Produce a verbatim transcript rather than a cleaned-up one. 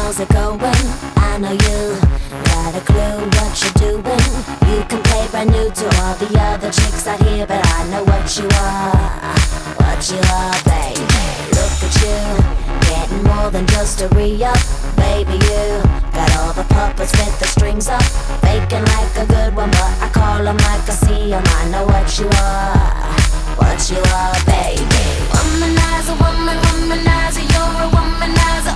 how's it going? I know you got a clue what you're doing. You can play brand new to all the other chicks out here, but I know what you are, what you are, baby. Look at you, getting more than just a re-up. Baby, you got all the puppets with the strings up, faking like a good one, but I call them like I see them. I know what you are, what you are, baby. Womanizer, woman, womanizer, you're a womanizer.